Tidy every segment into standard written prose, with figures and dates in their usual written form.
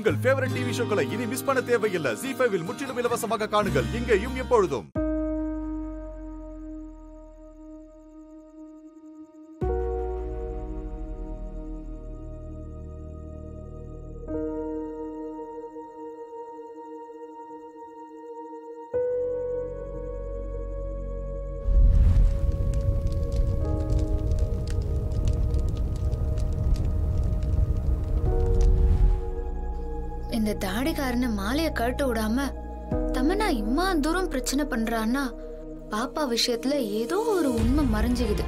உங்கள் favourite TV ஷோக்களை இனி miss பண்ண தேவையில்லை. ZEE5 இல் முற்றிலும் இலவசமாக காணுங்கள், இங்கேயும் எப்பொழுதும். இந்த தாடிக்காரன மாலைய கழட்ட விடாம தமன்னா இம்மா தூரம் பிரச்சனை பண்றான்னா பாப்பா விஷயத்துல ஏதோ ஒரு உண்மை மறைஞ்சுக்குது.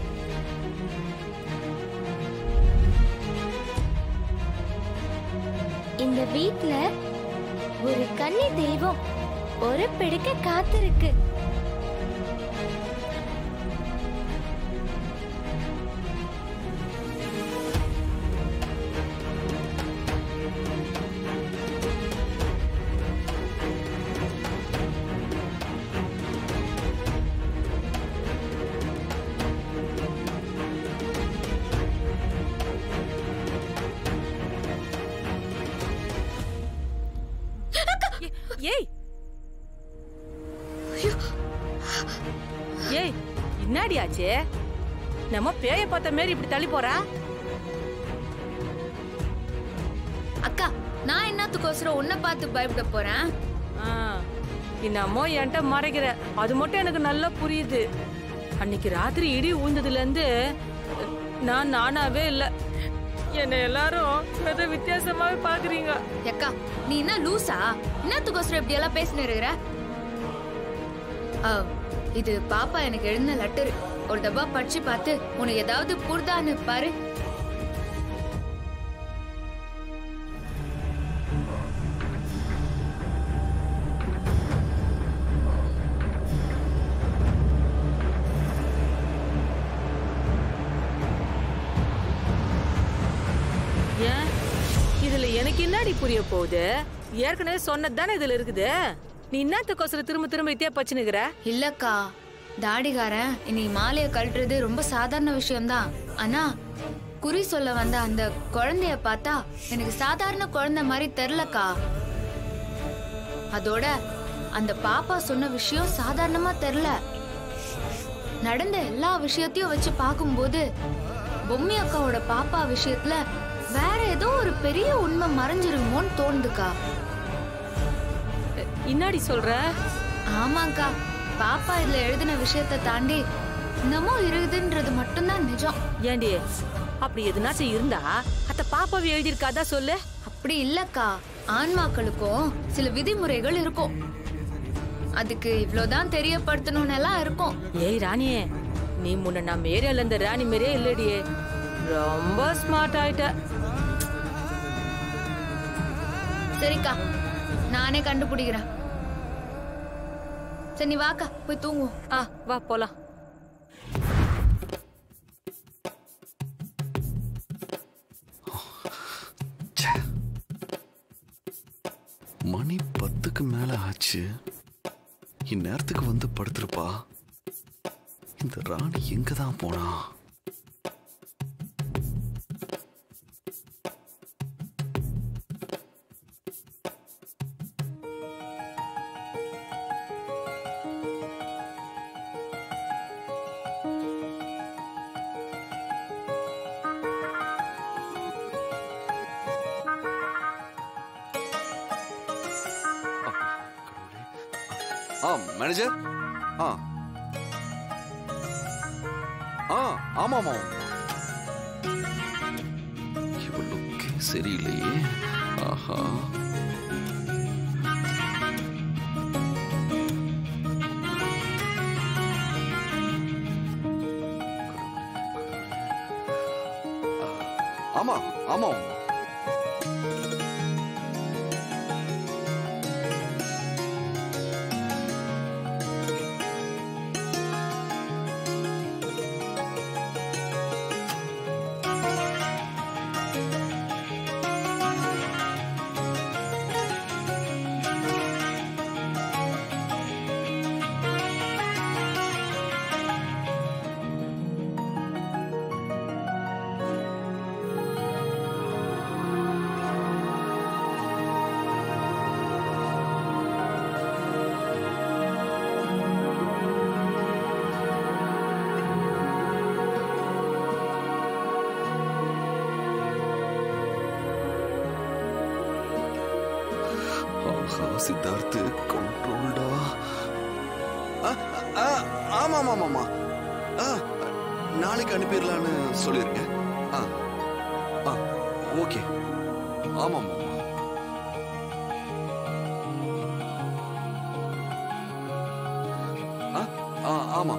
இந்த வீட்ல ஒரு கன்னி தெய்வம் ஒரு பிடிக்க காத்திருக்கு. ஏய் ஏய் என்னடி ஆச்சு? நம்ம பேய பார்த்த மாதிரி இப்படி தள்ளி போறா? அக்கா, நான் என்னத்துக்கோசரம் உன்னை பார்த்து பயப்பட போறேன்? என்னமோ என்கிட்ட மறைக்கிற, அது மட்டும் எனக்கு நல்லா புரியுது. அன்னைக்கு ராத்திரி இடி ஊழ்ந்ததுல இருந்து நான் நானாவே இல்ல. என்ன எல்லாரும் ஏதோ வித்தியாசமாவே பாக்குறீங்க. அக்கா, நீ என்ன லூசா? என்னத்துக்கோசரம் இப்படி எல்லாம் பேசினு இருக்கிற? இது பாப்பா எனக்கு எழுதின லெட்டர். ஒரு தப்பா படிச்சு பார்த்து உனக்கு ஏதாவது புரிதான்னு பாரு. இதுல எனக்கு என்னடி புரிய போகுது? ஏற்கனவே சொன்னதுதானே இதுல இருக்குது. நீ என்னத்துக்கோசரம் திரும்ப திரும்ப இத்தியா பச்சுனுக்குற? இல்லக்கா, தாடிகாரன் இன்னைக்கு மாலைய கழட்டுறது ரொம்ப சாதாரண விஷயம்தான். ஆனா குறி சொல்ல வந்த அந்த குழந்தைய பார்த்தா எனக்கு சாதாரண குழந்தை மாதிரி தெரியலக்கா. அதோட அந்த பாப்பா சொன்ன விஷயம் சாதாரணமா தெரியல. நடந்த எல்லா விஷயத்தையும் வச்சு பார்க்கும்போது பொம்மி அக்காவோட பாப்பா விஷயத்துல வேற ஏதோ ஒரு பெரிய உண்மை மறைஞ்சிருமோன்னு தோணுதுக்கா. இன்னாடி சொல்ற? ஆமாக்கா, பாப்பா இதுல எழுதின விஷயத்தை தாண்டி இன்னமும் இருக்குதுன்றது மட்டும்தான் நிஜம். ஏண்டி, அப்படி எதுனாச்சும் இருந்தா அத்த பாப்பாவை எழுதியிருக்காதா சொல்லு. அப்படி இல்லக்கா, ஆன்மாக்களுக்கும் சில விதிமுறைகள் இருக்கும். அதுக்கு இவ்வளவுதான் தெரியப்படுத்தணும்னு எல்லாம் இருக்கும். ஏய் ராணியே, நீ முன்ன நம்ம ஏரியால இருந்த ராணி மாரியே இல்லடியே. ரொம்ப ஸ்மார்ட் ஆயிட்ட. சரிக்கா, நானே கண்டுபிடிக்கிறேன். சரி, நீ வாக்கா, போய் தூங்குவோம். வா போலாம். மணி 10க்கு மேல ஆச்சு. இந்நேரத்துக்கு வந்து படுத்திருப்பா. இந்த ராணி எங்கதான் போனா? மேனேஜர். ஆமாமா. இவளுக்கு சரியில்லையே. ஆஹா, ஆமா ஆமா. ஆஹா சித்தார்த்து கண்ட்ரோல்டா. ஆமாமாமாமா, நாளைக்கு அனுப்பிடலான்னு சொல்லிருக்கேன். ஓகே. ஆமாமா. ஆமா.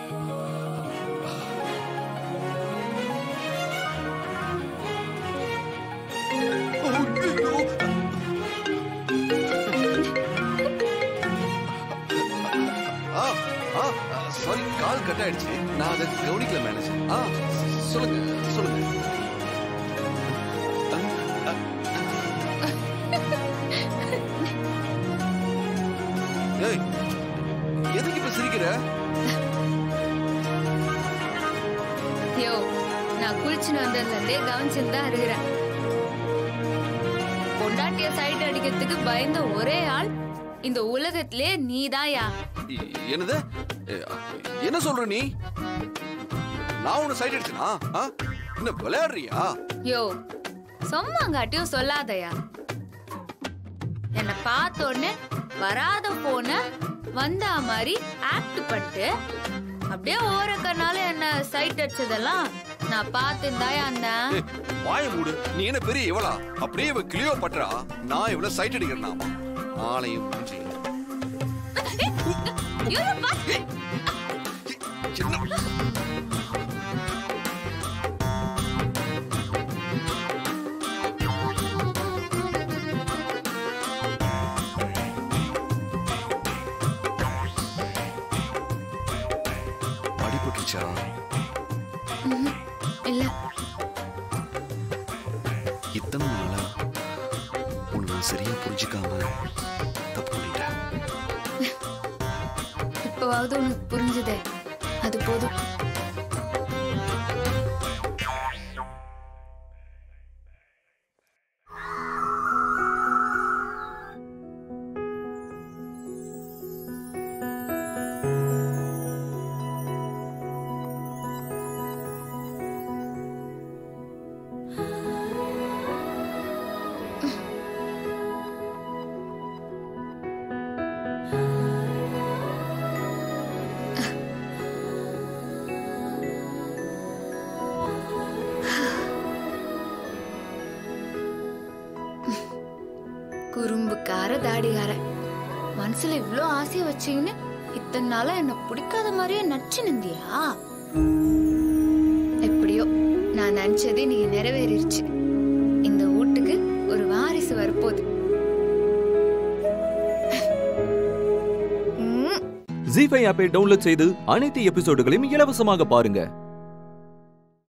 சாரி, கால் கட் ஆயிடுச்சு. நான் அதை கவனிக்கல மேனேஜர். சொல்லுங்க சொல்லுங்க. எதுக்கு இப்ப சிரிக்கிற? யோ, நான் குளிச்சுன்னு வந்ததுல இருந்தே கவனிச்சுட்டு தான் இருக்கிறேன். பொண்டாட்டிய சைட் அடிக்கிறதுக்கு பயந்த ஒரே ஆள் இந்த உலகத்திலே நீதாயா. என்னது? என்ன சொல்ற நீ? நான் உன்னை சைட் அடிச்சனா? என்ன விளையாடுறியா? யோ, சொம்மாங்காட்டியும் சொல்லாதயா. என்ன பார்த்த உடனே வராத போன வந்த மாதிரி ஆக்ட் பண்ணிட்டு அப்படியே ஓரக்கனால என்ன சைட் அடிச்சதெல்லாம் நான் பார்த்துந்தாயா. அந்த வாய மூடு. நீ என்ன பெரிய இவளா? அப்படியே இவ கிளியோ பட்றா. நான் இவள சைட் அடிக்கிறேன். ஆளையும் மூஞ்சி. அடிபட்டுச்சா? இல்ல. இத்தனை நாளா உன்னை நான் சரியா புரிஞ்சுக்காம தப்பு பண்ணிட்டேன். இப்பவாவது உனக்கு புரிஞ்சுதே, அது போதும். குறும்புக்கார தாடிகார, மனசுல இவ்ளோ ஆசைய வச்சீங்கன்னு இத்தனை நாளா என்ன பிடிக்காத மாதிரியே நச்சு நிந்தியா? எப்படியோ நான் நினைச்சதே நீங்க நிறைவேறிடுச்சு. இந்த வீட்டுக்கு ஒரு வாரிசு வரப்போகுது. ஜீ5 ஆப்பை டவுன்லோட் செய்து அனைத்து எபிசோடுகளையும் இலவசமாக பாருங்க.